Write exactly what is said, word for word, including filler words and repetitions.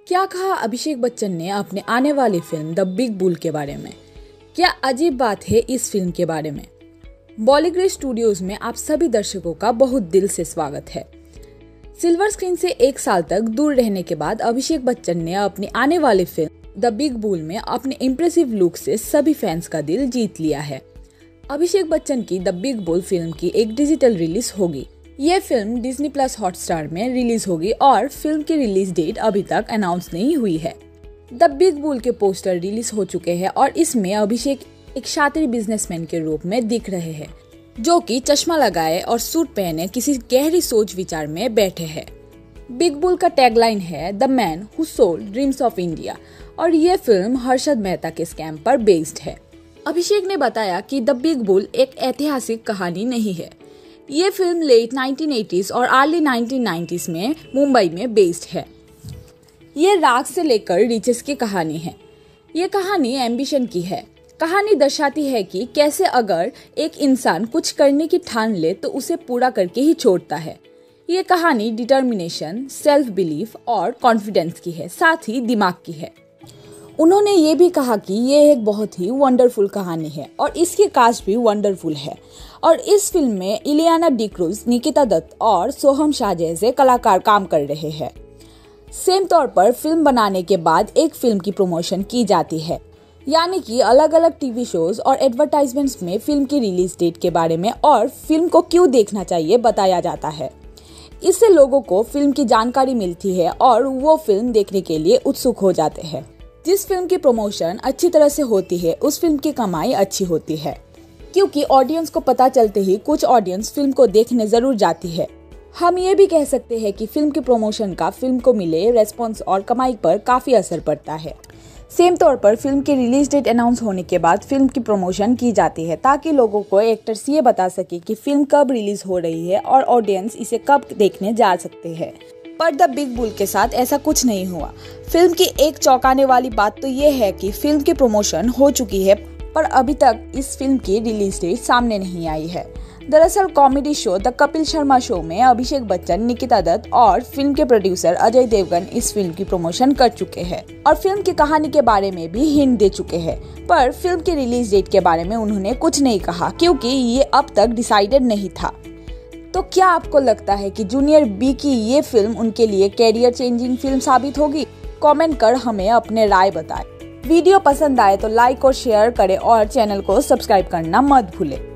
क्या कहा अभिषेक बच्चन ने अपने आने वाली फिल्म द बिग बुल के बारे में? क्या अजीब बात है इस फिल्म के बारे में। बॉलीग्रेड स्टूडियोज में आप सभी दर्शकों का बहुत दिल से स्वागत है। सिल्वर स्क्रीन से एक साल तक दूर रहने के बाद अभिषेक बच्चन ने अपनी आने वाली फिल्म द बिग बुल में अपने इम्प्रेसिव लुक से सभी फैंस का दिल जीत लिया है। अभिषेक बच्चन की द बिग बुल फिल्म की एक डिजिटल रिलीज होगी। ये फिल्म डिज्नी प्लस हॉटस्टार में रिलीज होगी और फिल्म की रिलीज डेट अभी तक अनाउंस नहीं हुई है। द बिग बुल के पोस्टर रिलीज हो चुके हैं और इसमें अभिषेक एक शातिर बिजनेसमैन के रूप में दिख रहे हैं, जो कि चश्मा लगाए और सूट पहने किसी गहरी सोच विचार में बैठे हैं। बिग बुल का टैगलाइन है the man who sold dreams of India और ये फिल्म हर्षद मेहता के स्कैम पर बेस्ड है। अभिषेक ने बताया कि द बिग बुल एक ऐतिहासिक कहानी नहीं है। ये फिल्म लेट नाइनटीन एटीज़ और अर्ली नाइनटीन नाइंटीज़ में मुंबई में बेस्ड है। ये राग से लेकर रिचेस की कहानी है। ये कहानी एम्बिशन की है। कहानी दर्शाती है कि कैसे अगर एक इंसान कुछ करने की ठान ले तो उसे पूरा करके ही छोड़ता है। ये कहानी डिटर्मिनेशन, सेल्फ बिलीफ और कॉन्फिडेंस की है, साथ ही दिमाग की है। उन्होंने ये भी कहा कि ये एक बहुत ही वंडरफुल कहानी है और इसकी कास्ट भी वंडरफुल है और इस फिल्म में इलियाना डिक्रूज, निकिता दत्त और सोहम शाह जैसे कलाकार काम कर रहे हैं। सेम तौर पर फिल्म बनाने के बाद एक फिल्म की प्रमोशन की जाती है, यानी कि अलग अलग टीवी शोज और एडवर्टाइजमेंट्स में फिल्म की रिलीज डेट के बारे में और फिल्म को क्यों देखना चाहिए बताया जाता है। इससे लोगों को फिल्म की जानकारी मिलती है और वो फिल्म देखने के लिए उत्सुक हो जाते हैं। जिस फिल्म की प्रमोशन अच्छी तरह से होती है उस फिल्म की कमाई अच्छी होती है, क्योंकि ऑडियंस को पता चलते ही कुछ ऑडियंस फिल्म को देखने जरूर जाती है। हम ये भी कह सकते हैं कि फिल्म की प्रमोशन का फिल्म को मिले रेस्पॉन्स और कमाई पर काफी असर पड़ता है। सेम तौर पर फिल्म की रिलीज डेट अनाउंस होने के बाद फिल्म की प्रमोशन की जाती है, ताकि लोगों को एक्टर्स ये बता सके कि फिल्म कब रिलीज हो रही है और ऑडियंस इसे कब देखने जा सकते हैं। पर द बिग बुल के साथ ऐसा कुछ नहीं हुआ। फिल्म की एक चौंकाने वाली बात तो ये है कि फिल्म की प्रमोशन हो चुकी है पर अभी तक इस फिल्म की रिलीज डेट सामने नहीं आई है। दरअसल comedy show the Kapil Sharma show में अभिषेक बच्चन, निकिता दत्त और फिल्म के प्रोड्यूसर अजय देवगन इस फिल्म की प्रमोशन कर चुके हैं और फिल्म की कहानी के बारे में भी हिंट दे चुके हैं, पर फिल्म की रिलीज डेट के बारे में उन्होंने कुछ नहीं कहा, क्योंकि ये अब तक डिसाइडेड नहीं था। तो क्या आपको लगता है कि जूनियर बी की ये फिल्म उनके लिए कैरियर चेंजिंग फिल्म साबित होगी? कमेंट कर हमें अपने राय बताएं। वीडियो पसंद आए तो लाइक और शेयर करें और चैनल को सब्सक्राइब करना मत भूलें।